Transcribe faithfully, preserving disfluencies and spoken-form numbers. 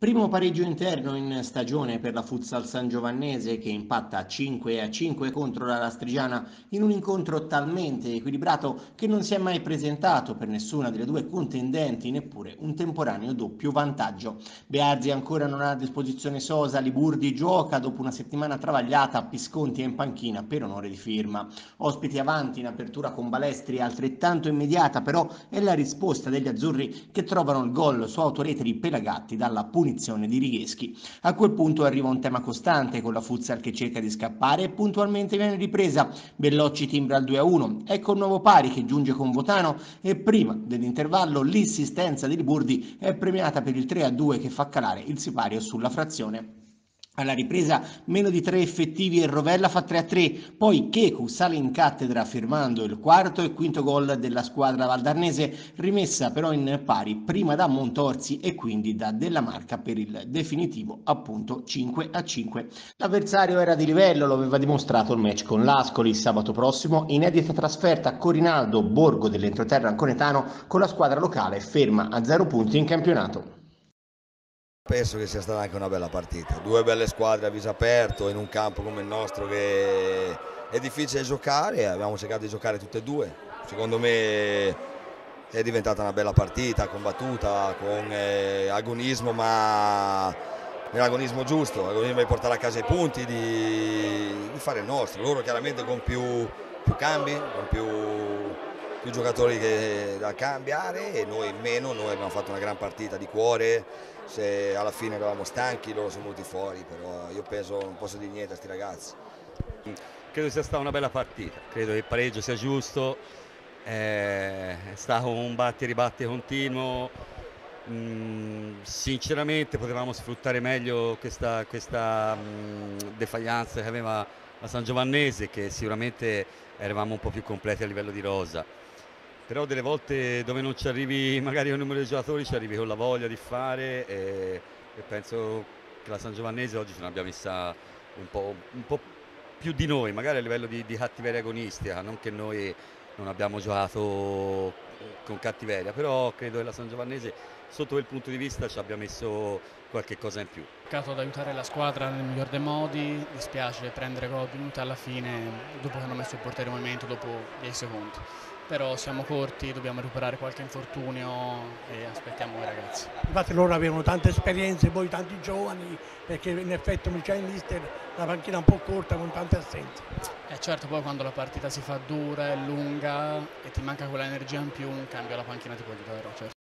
Primo pareggio interno in stagione per la Futsal Sangiovannese che impatta cinque a cinque contro la Lastrigiana in un incontro talmente equilibrato che non si è mai presentato per nessuna delle due contendenti neppure un temporaneo doppio vantaggio. Bearzi ancora non ha a disposizione Sosa, Liburdi gioca dopo una settimana travagliata, Pisconti è in panchina per onore di firma. Ospiti avanti in apertura con Balestri altrettanto immediata, però è la risposta degli azzurri che trovano il gol su autorete di Pelagatti dalla punizione di Righeschi. A quel punto arriva un tema costante con la Futsal che cerca di scappare e puntualmente viene ripresa. Bellocci timbra il due a uno, ecco il nuovo pari che giunge con Votano e prima dell'intervallo l'insistenza di Liburdi è premiata per il tre a due che fa calare il sipario sulla frazione. Alla ripresa meno di tre effettivi e Rovella fa tre a tre, poi Checu sale in cattedra firmando il quarto e quinto gol della squadra valdarnese, rimessa però in pari prima da Montorsi e quindi da Della Marca per il definitivo appunto cinque a cinque. L'avversario era di livello, lo aveva dimostrato il match con l'Ascoli sabato prossimo, inedita trasferta a Corinaldo, borgo dell'entroterra anconetano, con la squadra locale ferma a zero punti in campionato. Penso che sia stata anche una bella partita, due belle squadre a viso aperto in un campo come il nostro che è difficile giocare, abbiamo cercato di giocare tutte e due, secondo me è diventata una bella partita, combattuta, con eh, agonismo, ma nell'agonismo giusto, l'agonismo di portare a casa i punti, di, di fare il nostro, loro chiaramente con più, più cambi, con più, più giocatori che, da cambiare e noi meno, noi abbiamo fatto una gran partita di cuore. Se alla fine eravamo stanchi, loro sono venuti fuori, però io penso, non posso dire niente a questi ragazzi. Credo sia stata una bella partita, credo che il pareggio sia giusto, è stato un batti e ribatti continuo, mm, sinceramente potevamo sfruttare meglio questa, questa mm, defaillance che aveva la Sangiovannese, che sicuramente eravamo un po' più completi a livello di rosa. Però delle volte dove non ci arrivi magari con il numero di giocatori ci arrivi con la voglia di fare e, e penso che la Sangiovannese oggi ce l'abbiamo messa un po', un po' più di noi, magari a livello di, di cattiveria agonistica, non che noi non abbiamo giocato con cattiveria, però credo che la Sangiovannese sotto quel punto di vista ci abbia messo qualche cosa in più. Ho cercato di aiutare la squadra nel miglior dei modi, dispiace prendere gol minuti alla fine dopo che hanno messo il portiere in movimento dopo dieci secondi. Però siamo corti, dobbiamo recuperare qualche infortunio e aspettiamo i ragazzi. Infatti loro avevano tante esperienze, poi tanti giovani, perché in effetti Michel Mister la panchina un po' corta con tante assenze. E certo poi quando la partita si fa dura, è lunga e ti manca quella energia in più, un cambio alla panchina ti può aiutare. Certo.